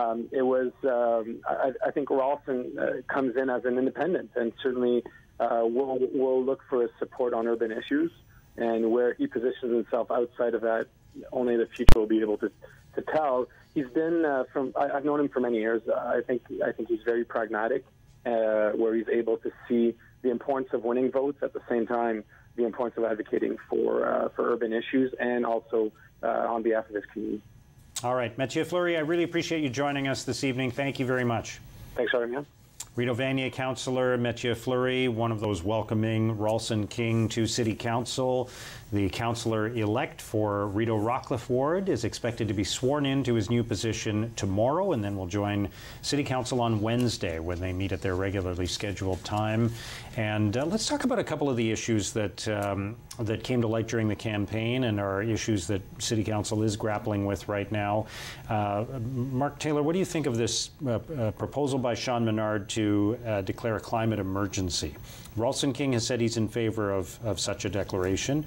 I think Ralston comes in as an independent, and certainly will look for his support on urban issues. And where he positions himself outside of that, only the future will be able to tell. He's been I've known him for many years. I think he's very pragmatic, where he's able to see the importance of winning votes at the same time the importance of advocating for urban issues and also on behalf of his community. All right, Mathieu Fleury, I really appreciate you joining us this evening. Thank you very much. Thanks for having me on. Rideau-Vanier Councillor Mathieu Fleury, one of those welcoming Ralston King to City Council. The councillor-elect for Rideau-Rockcliffe Ward is expected to be sworn into his new position tomorrow, and then will join City Council on Wednesday when they meet at their regularly scheduled time. And let's talk about a couple of the issues that that came to light during the campaign and are issues that City Council is grappling with right now. Mark Taylor, what do you think of this proposal by Sean Menard to declare a climate emergency? Ralston King has said he's in favor of such a declaration,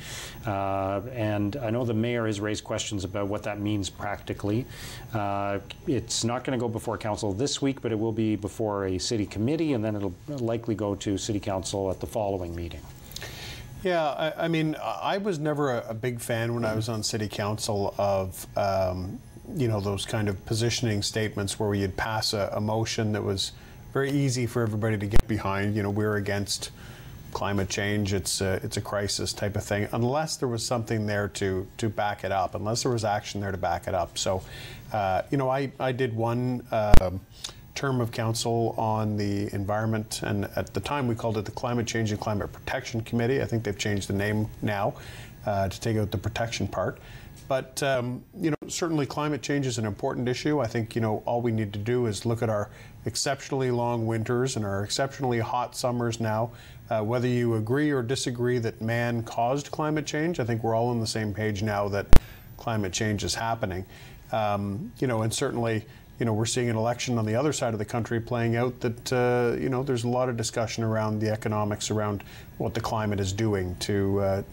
and I know the mayor has raised questions about what that means practically. It's not going to go before council this week, but it will be before a city committee, and then it'll likely go to City Council at the following meeting. Yeah, I mean, I was never a big fan when I was on City Council of you know, those kind of positioning statements where you'd pass a motion that was very easy for everybody to get behind. You know, we're against climate change, it's a crisis type of thing, unless there was something there to back it up, unless there was action there to back it up. So, you know, I did one term of council on the environment, and at the time we called it the Climate Change and Climate Protection Committee. I think they've changed the name now to take out the protection part. But, you know, certainly climate change is an important issue. I think, you know, all we need to do is look at our exceptionally long winters and our exceptionally hot summers now. Whether you agree or disagree that man caused climate change, I think we're all on the same page now that climate change is happening. You know, and certainly, you know, we're seeing an election on the other side of the country playing out that, you know, there's a lot of discussion around the economics around what the climate is doing to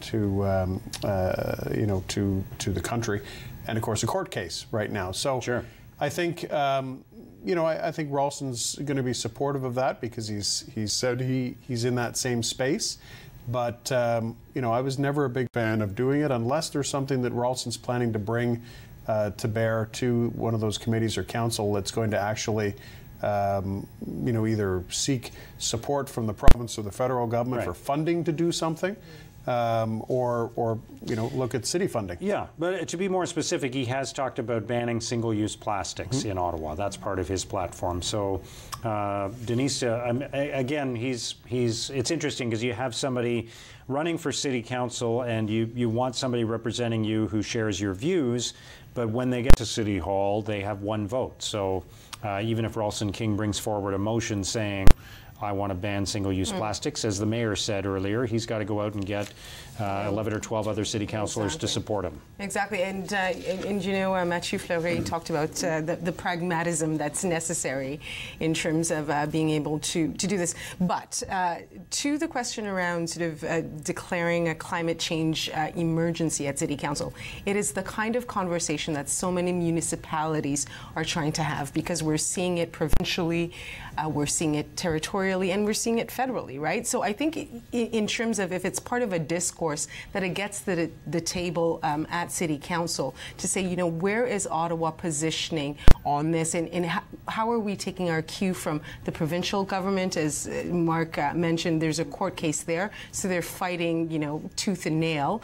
you know, to the country, and of course a court case right now. So sure. I think you know, I think Ralston's going to be supportive of that because he's said he's in that same space. But you know, I was never a big fan of doing it unless there's something that Ralston's planning to bring to bear to one of those committees or council that's going to actually either seek support from the province or the federal government for funding to do something, or look at city funding. Yeah, but to be more specific, he has talked about banning single-use plastics in Ottawa. That's part of his platform. So, Denise, again, it's interesting because you have somebody running for city council, and you want somebody representing you who shares your views, but when they get to City Hall, they have one vote. So, even if Ralston King brings forward a motion saying, I want to ban single-use plastics, as the mayor said earlier, he's got to go out and get 11 or 12 other city councillors to support him. Exactly, and Mathieu Fleury talked about the pragmatism that's necessary in terms of being able to do this. But to the question around sort of declaring a climate change emergency at City Council, it is the kind of conversation that so many municipalities are trying to have, because we're seeing it provincially, we're seeing it territorially, and we're seeing it federally, right? So I think in terms of if it's part of a discourse, that it gets the table at City Council to say, where is Ottawa positioning on this, and how are we taking our cue from the provincial government? As Mark mentioned, there's a court case there, so they're fighting, tooth and nail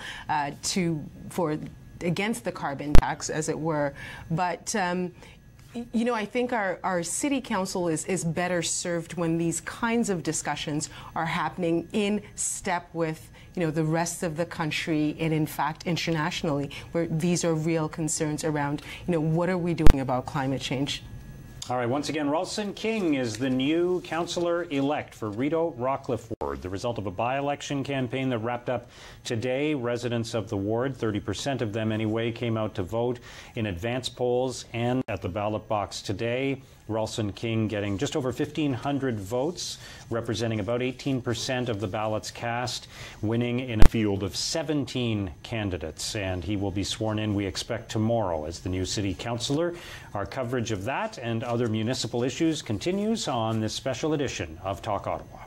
against the carbon tax, as it were. But I think our city council is better served when these kinds of discussions are happening in step with the rest of the country, and in fact internationally, where these are real concerns around what are we doing about climate change. All right, once again, Ralston King is the new councillor-elect for Rideau-Rockcliffe ward. The result of a by-election campaign that wrapped up today. Residents of the ward, 30% of them anyway, came out to vote in advance polls and at the ballot box today. Ralston King getting just over 1,500 votes, representing about 18% of the ballots cast, winning in a field of 17 candidates. And he will be sworn in, we expect, tomorrow as the new city councillor. Our coverage of that and other municipal issues continues on this special edition of Talk Ottawa.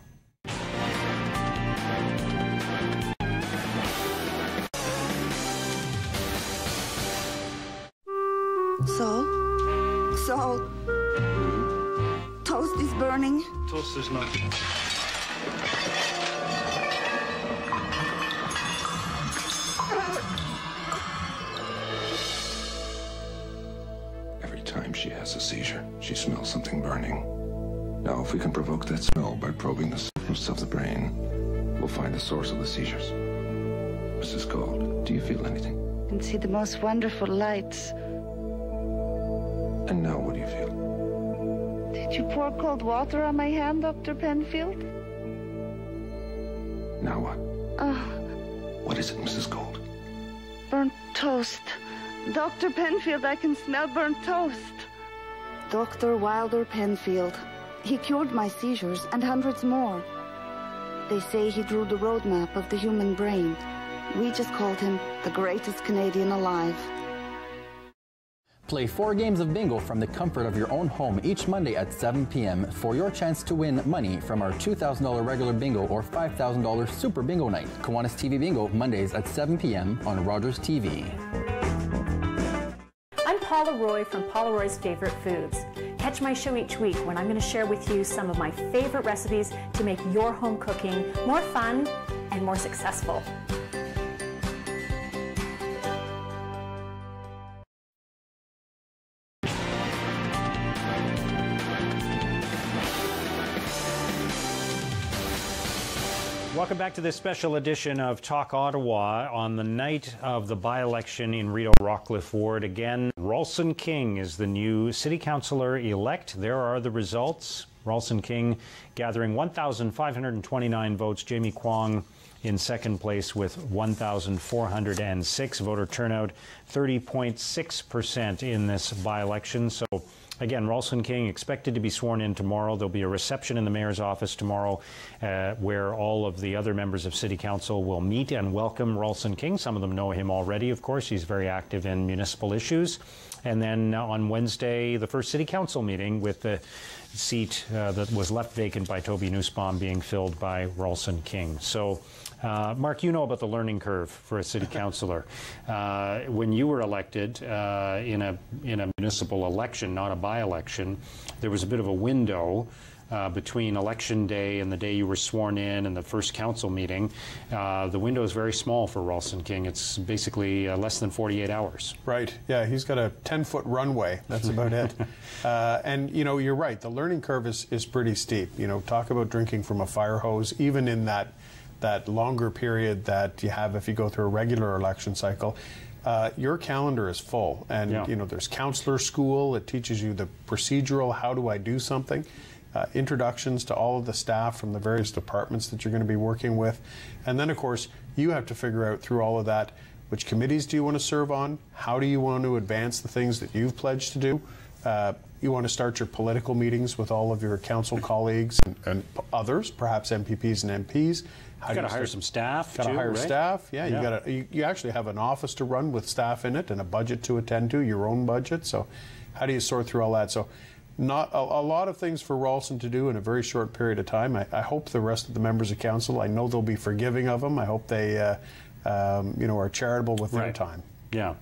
So, toast is burning. Toast is not. Every time she has a seizure, she smells something burning. Now, if we can provoke that smell by probing the surface of the brain, we'll find the source of the seizures. Mrs. Gold, do you feel anything? I can see the most wonderful lights. And now what do you feel? Did you pour cold water on my hand, Dr. Penfield? Now what? What is it, Mrs. Gold? Burnt toast. Dr. Penfield, I can smell burnt toast. Dr. Wilder Penfield. He cured my seizures and hundreds more. They say he drew the roadmap of the human brain. We just called him the greatest Canadian alive. Play 4 games of bingo from the comfort of your own home each Monday at 7 p.m. for your chance to win money from our $2,000 regular bingo or $5,000 super bingo night. Kiwanis TV Bingo, Mondays at 7 p.m. on Rogers TV. I'm Paula Roy from Paula Roy's Favorite Foods. Catch my show each week when I'm going to share with you some of my favorite recipes to make your home cooking more fun and more successful. Welcome back to this special edition of Talk Ottawa on the night of the by-election in Rideau-Rockcliffe ward. Again, Ralston King is the new city councillor-elect. There are the results. Ralston King gathering 1,529 votes. Jamie Kwong in second place with 1,406. Voter turnout 30.6% in this by-election. So again, Ralston King expected to be sworn in tomorrow. There'll be a reception in the mayor's office tomorrow where all of the other members of City Council will meet and welcome Ralston King. Some of them know him already, of course. He's very active in municipal issues. And then on Wednesday, the first City Council meeting with the seat that was left vacant by Toby Nussbaum being filled by Ralston King. So, Mark, you know about the learning curve for a city councillor. When you were elected in a municipal election, not a by-election, there was a bit of a window between election day and the day you were sworn in and the first council meeting. The window is very small for Ralston King. It's basically less than 48 hours. Right. Yeah, he's got a 10-foot runway. That's about it. And, you know, you're right. The learning curve is pretty steep. You know, talk about drinking from a fire hose, even in that longer period that you have if you go through a regular election cycle. Your calendar is full. And, you know, there's counselor school. It teaches you the procedural, how do I do something? Introductions to all of the staff from the various departments that you're going to be working with. And then, of course, you have to figure out through all of that, which committees do you want to serve on? How do you want to advance the things that you've pledged to do? You want to start your political meetings with all of your council colleagues and others, perhaps MPPs and MPs. You've got to hire some staff. Got to hire right? staff. Yeah, you actually have an office to run with staff in it and a budget to attend to, your own budget. So how do you sort through all that? So not a lot of things for Ralston to do in a very short period of time. I hope the rest of the members of council, I know they'll be forgiving of him. I hope they you know, are charitable with their time. Yeah.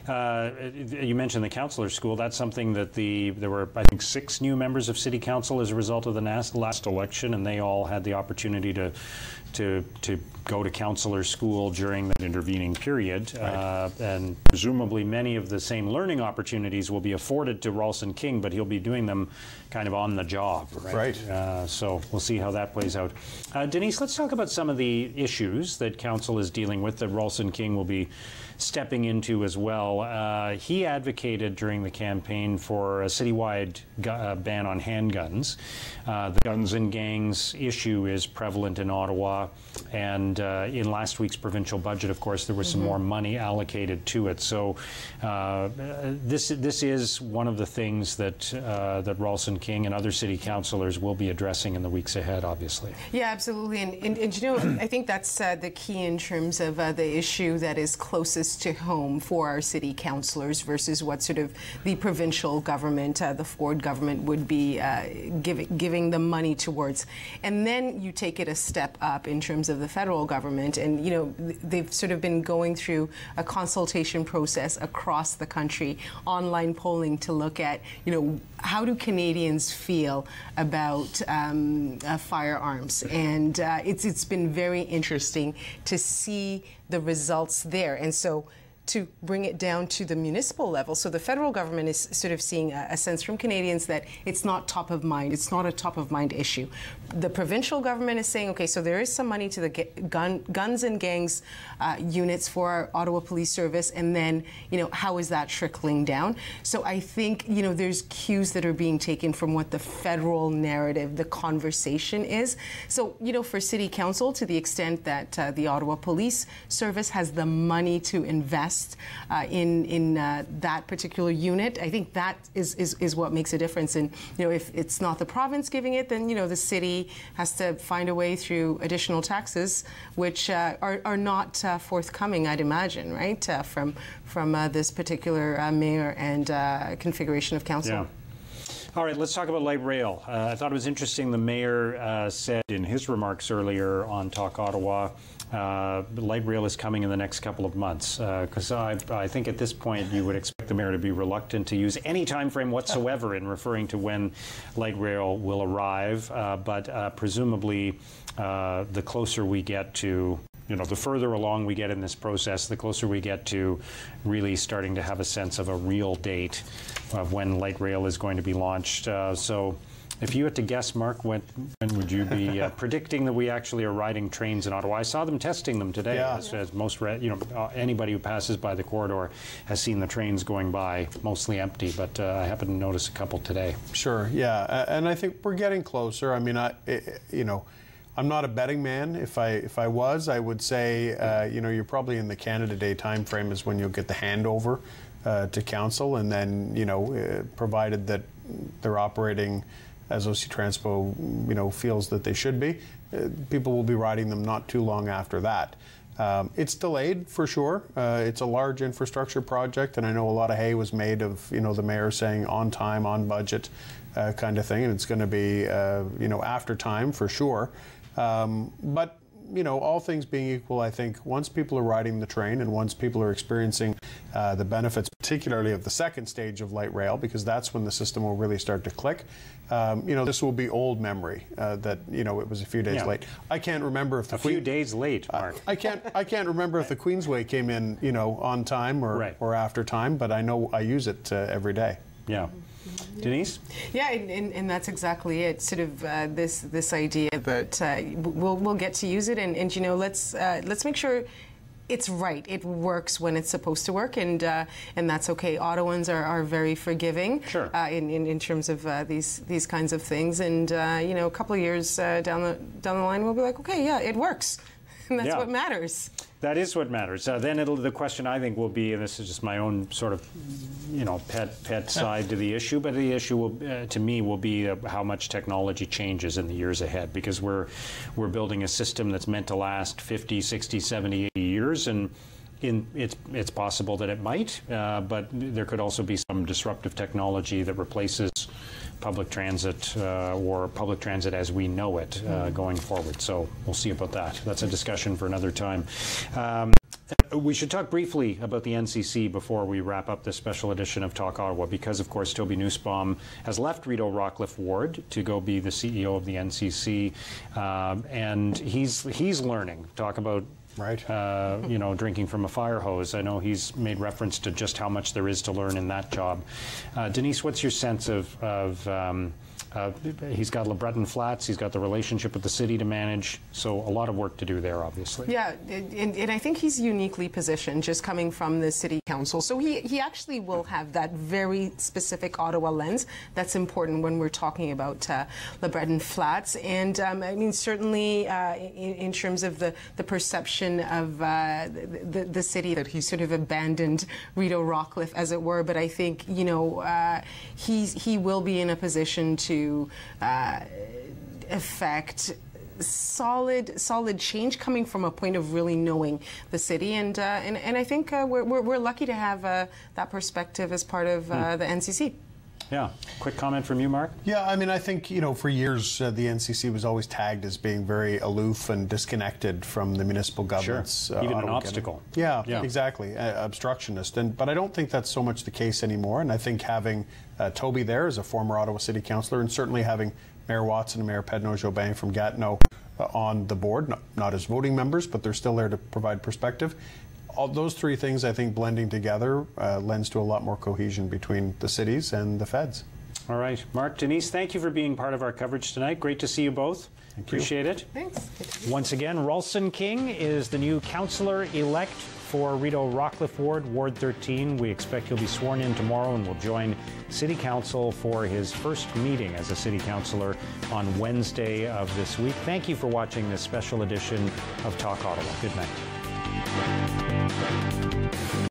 You mentioned the counselor school. That's something that there were, I think, 6 new members of City Council as a result of the last election, and they all had the opportunity to go to counselor school during that intervening period. And presumably many of the same learning opportunities will be afforded to Ralston King, but he'll be doing them kind of on the job, right? So we'll see how that plays out. Denise, let's talk about some of the issues that council is dealing with that Ralston King will be stepping into as well. He advocated during the campaign for a citywide ban on handguns. The guns and gangs issue is prevalent in Ottawa, and in last week's provincial budget, of course, there was some more money allocated to it. So this is one of the things that that Ralston King and other city councillors will be addressing in the weeks ahead, obviously. Yeah, absolutely. And you know, I think that's the key in terms of the issue that is closest to home for our city councillors versus what sort of the provincial government, the Ford government, would be giving the money towards. And then you take it a step up in terms of the federal government, and you know, they've sort of been going through a consultation process across the country, online polling to look at, you know, how do Canadians feel about firearms, and it's been very interesting to see the results there. And so to bring it down to the municipal level. So the federal government is sort of seeing a sense from Canadians that it's not top of mind. It's not a top of mind issue. The provincial government is saying, okay, so there is some money to the guns and gangs units for our Ottawa Police Service, and then, you know, how is that trickling down? So I think, you know, there's cues that are being taken from what the federal narrative, the conversation is. So, you know, for City Council, to the extent that the Ottawa Police Service has the money to invest in that particular unit, I think that is what makes a difference. And, you know, if it's not the province giving it, then, you know, the city has to find a way through additional taxes, which are not forthcoming, I'd imagine, right, from this particular mayor and configuration of council. Yeah. All right, let's talk about light rail. I thought it was interesting the mayor said in his remarks earlier on Talk Ottawa, light rail is coming in the next couple of months, because I think at this point you would expect the mayor to be reluctant to use any time frame whatsoever in referring to when light rail will arrive, but presumably the closer we get to, you know, the further along we get in this process, the closer we get to really starting to have a sense of a real date of when light rail is going to be launched. So if you had to guess, Mark, when would you be predicting that we actually are riding trains in Ottawa? I saw them testing them today, as most, you know, anybody who passes by the corridor has seen the trains going by, mostly empty, but I happened to notice a couple today. Sure, yeah, and I think we're getting closer. I mean, you know, I'm not a betting man. If I was, I would say, you know, you're probably in the Canada Day time frame is when you'll get the handover to council, and then, you know, provided that they're operating as OC Transpo, you know, feels that they should be, people will be riding them not too long after that. It's delayed for sure. It's a large infrastructure project, and I know a lot of hay was made of, you know, the mayor saying on time, on budget, kind of thing, and it's going to be, you know, after time for sure. But you know, all things being equal, I think once people are riding the train and once people are experiencing the benefits, particularly of the second stage of light rail, because that's when the system will really start to click, you know, this will be old memory that, you know, it was a few days late. I can't remember if the few days late, Mark. I can't remember if the Queensway came in, you know, on time or after time, but I know I use it every day. Yeah. Denise? Yeah, and that's exactly it. Sort of this idea that we'll get to use it, and you know, let's make sure it's right. It works when it's supposed to work, and that's okay. Ottawans are very forgiving, sure. In terms of these kinds of things, and you know, a couple of years down the line, we'll be like, okay, yeah, it works, and that's what matters. That is what matters. Then the question, I think, will be, and this is just my own sort of, you know, pet side to the issue, but the issue will, to me, will be how much technology changes in the years ahead, because we're building a system that's meant to last 50, 60, 70, 80 years, and it's possible that it might, but there could also be some disruptive technology that replaces public transit or public transit as we know it going forward. So we'll see about that. That's a discussion for another time. We should talk briefly about the NCC before we wrap up this special edition of Talk Ottawa, because of course Toby Nussbaum has left Rideau-Rockcliffe Ward to go be the CEO of the NCC, and he's learning. Talk about you know, drinking from a fire hose. I know he's made reference to just how much there is to learn in that job. Denise, what's your sense of he's got LeBreton Flats, he's got the relationship with the city to manage, so a lot of work to do there, obviously. Yeah, and I think he's uniquely positioned, just coming from the city council. So he actually will have that very specific Ottawa lens that's important when we're talking about LeBreton Flats. And I mean, certainly in terms of the perception of the city, that he sort of abandoned Rideau-Rockcliffe, as it were. But I think, you know, he will be in a position to affect solid change coming from a point of really knowing the city, and I think we're lucky to have that perspective as part of the NCC. Yeah. Quick comment from you, Mark? Yeah, I mean, I think, you know, for years the NCC was always tagged as being very aloof and disconnected from the municipal governments. Sure. Even an obstacle. Yeah, exactly. Obstructionist. But I don't think that's so much the case anymore. And I think having Toby there as a former Ottawa City Councillor, and certainly having Mayor Watson and Mayor Pedno-Jobin from Gatineau on the board, not as voting members, but they're still there to provide perspective. All those three things, I think, blending together lends to a lot more cohesion between the cities and the feds. All right. Mark, Denise, thank you for being part of our coverage tonight. Great to see you both. Appreciate it. Thanks. Once again, Ralston King is the new councillor-elect for Rideau-Rockcliffe Ward, Ward 13. We expect he'll be sworn in tomorrow and will join City Council for his first meeting as a City Councillor on Wednesday of this week. Thank you for watching this special edition of Talk Ottawa. Good night.